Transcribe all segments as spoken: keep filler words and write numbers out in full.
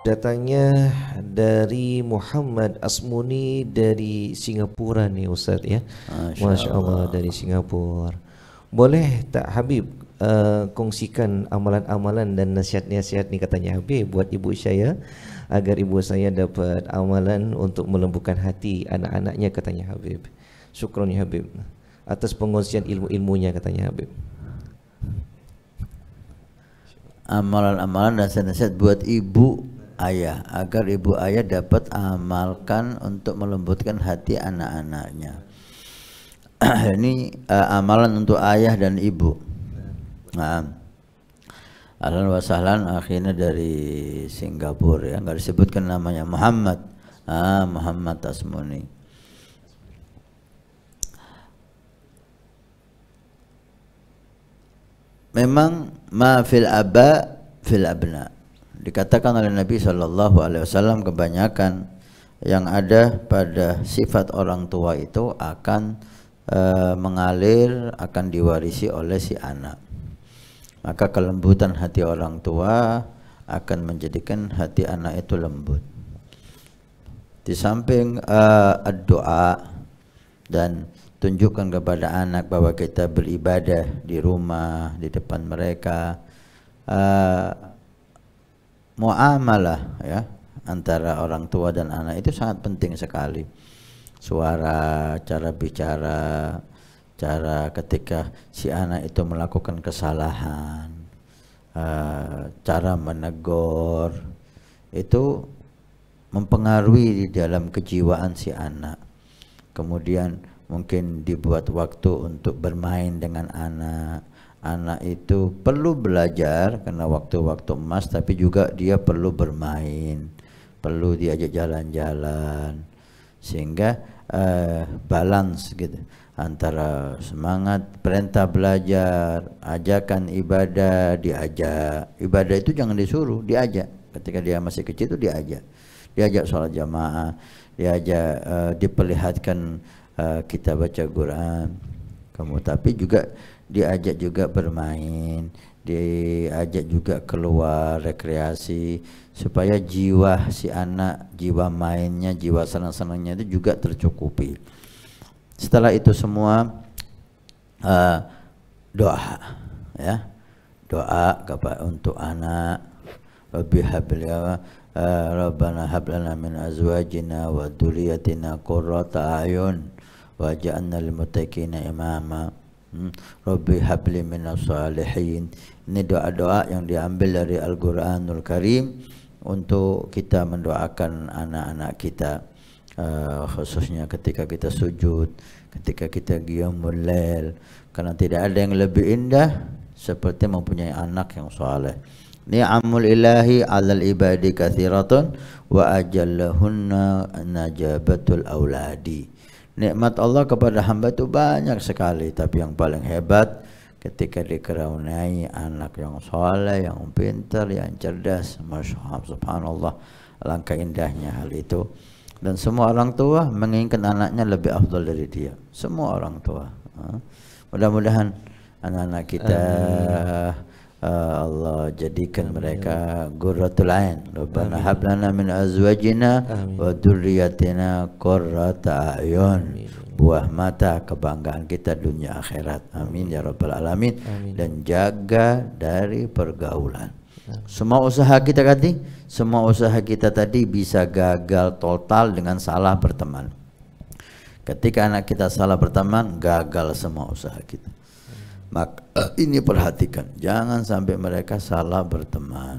datangnya dari Muhammad Asmuni dari Singapura nih Ustaz ya. Masya, Masya Allah, Allah dari Singapura. Boleh tak Habib uh, kongsikan amalan-amalan dan nasihat-nasihat nih katanya Habib buat ibu saya agar ibu saya dapat amalan untuk melembutkan hati anak-anaknya katanya Habib. Syukron ya Habib atas pengongsian ilmu-ilmunya katanya Habib. Amalan-amalan dan nasihat buat ibu ayah agar ibu ayah dapat amalkan untuk melembutkan hati anak-anaknya. Ini uh, amalan untuk ayah dan ibu. Nah, ahlan wa sahlan, akhirnya dari Singapura ya, nggak disebutkan namanya, Muhammad. Ah, Muhammad Asmuni. Memang ma fil aba fil abna, dikatakan oleh Nabi Shallallahu Alaihi Wasallam, kebanyakan yang ada pada sifat orang tua itu akan e, mengalir, akan diwarisi oleh si anak. Maka kelembutan hati orang tua akan menjadikan hati anak itu lembut. Di samping e, doa dan tunjukkan kepada anak bahwa kita beribadah di rumah, di depan mereka. Uh, muamalah ya antara orang tua dan anak itu sangat penting sekali. Suara, cara bicara, cara ketika si anak itu melakukan kesalahan, uh, cara menegur, itu mempengaruhi di dalam kejiwaan si anak. Kemudian mungkin dibuat waktu untuk bermain dengan anak. Anak itu perlu belajar karena waktu-waktu emas, tapi juga dia perlu bermain, perlu diajak jalan-jalan, sehingga uh, balance gitu antara semangat perintah belajar, ajakan ibadah, diajak. Ibadah itu jangan disuruh, diajak. Ketika dia masih kecil itu diajak. Diajak sholat jamaah, diajak uh, diperlihatkan Uh, kita baca Quran, kamu tapi juga diajak juga bermain, diajak juga keluar rekreasi, supaya jiwa si anak, jiwa mainnya, jiwa senang-senangnya itu juga tercukupi. Setelah itu semua uh, doa, ya, doa kepada untuk anak. Rabbi habla uh, Rabbana hablana min azwajina wa dzurriyyatina qurrata a'yun waj'alna lil muttaqina imama. hmm. Rabbi habli minas salihin. Ini doa-doa yang diambil dari Al-Qur'anul Karim untuk kita mendoakan anak-anak kita, uh, khususnya ketika kita sujud, ketika kita qiyamul lail, karena tidak ada yang lebih indah seperti mempunyai anak yang saleh. Ni'amul ilahi 'alal ibadi katsiratun wa ajallahunna najabatul auladi. Nikmat Allah kepada hamba itu banyak sekali, tapi yang paling hebat ketika dikaruniai anak yang soleh, yang pintar, yang cerdas. Masya Allah, subhanallah, alangkah indahnya hal itu. Dan semua orang tua menginginkan anaknya lebih afdal dari dia. Semua orang tua. Mudah-mudahan anak-anak kita Uh, Allah jadikan Amin. Mereka qurratul ain. Rabbana hab lana min azwajina wa dzurriyyatina qurrata a'yun. Buah mata kebanggaan kita dunia akhirat. Amin ya rabbal alamin. Amin. Dan jaga dari pergaulan. Amin. Semua usaha kita tadi, semua usaha kita tadi bisa gagal total dengan salah berteman. Ketika anak kita salah berteman, gagal semua usaha kita. Maka ini perhatikan, jangan sampai mereka salah berteman.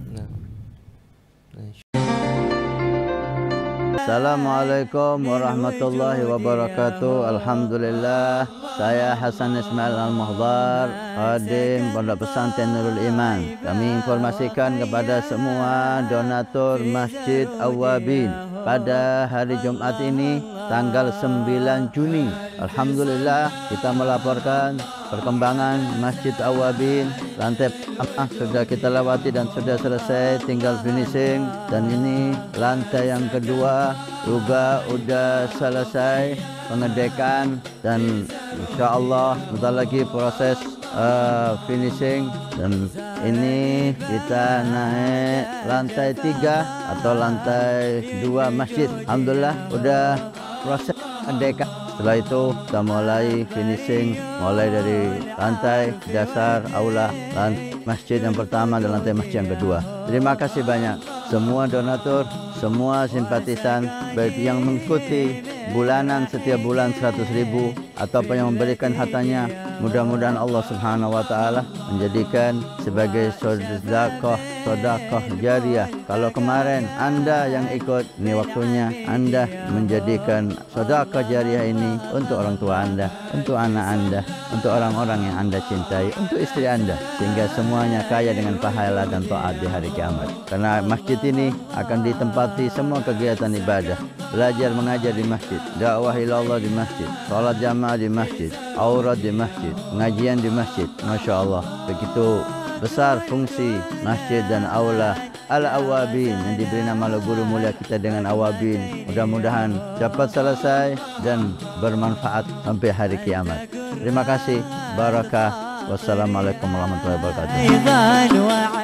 Assalamualaikum warahmatullahi wabarakatuh. Alhamdulillah, saya Hasan Ismail Al-Muhdar, Khadim Pondok Pesantren Nurul Iman. Kami informasikan kepada semua donatur Masjid Awwabin pada hari Jumat ini tanggal sembilan Juni. Alhamdulillah, kita melaporkan perkembangan Masjid Awwabin. Lantai pertama sudah kita lewati dan sudah selesai, tinggal finishing. Dan ini lantai yang kedua juga sudah selesai pengedekan, dan insya Allah sebentar lagi proses uh, finishing, dan ini kita naik lantai tiga atau lantai dua masjid. Alhamdulillah udah proses merdeka. Setelah itu kita mulai finishing, mulai dari lantai dasar aula lantai masjid yang pertama dan lantai masjid yang kedua. Terima kasih banyak semua donatur, semua simpatisan, baik yang mengikuti bulanan setiap bulan seratus ribu ataupun yang memberikan hartanya. Mudah-mudahan Allah Subhanahu wa taala menjadikan sebagai sedekah, sedekah jariah. Kalau kemarin Anda yang ikut, ini waktunya Anda menjadikan sedekah jariah ini untuk orang tua Anda, untuk anak Anda, untuk orang-orang yang Anda cintai, untuk istri Anda, sehingga semuanya kaya dengan pahala dan taat di hari kiamat. Karena masjid ini akan ditempati semua kegiatan ibadah. Belajar mengajar di masjid, dakwah ilallah di masjid, salat jamaah di masjid, aurat di masjid, pengajian di masjid. Masya Allah, begitu besar fungsi masjid dan aula Al-Awabin yang diberi nama oleh guru mulia kita dengan Awabin. Mudah-mudahan dapat selesai dan bermanfaat sampai hari kiamat. Terima kasih. Barakah. Wassalamualaikum warahmatullahi wabarakatuh.